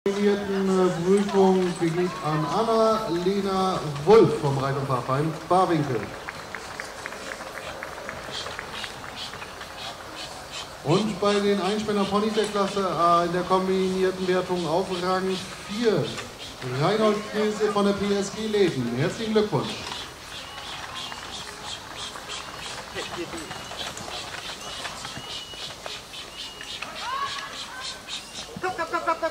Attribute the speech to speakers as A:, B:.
A: Prüfung geht an Anna-Lena Wulff vom Reit- und Fahrverein Barwinkel. Und bei den Einspänner-Ponys der Klasse A in der kombinierten Wertung auf Rang 4, Reinhold Knese von der PSG Leden. Herzlichen Glückwunsch.
B: Komm.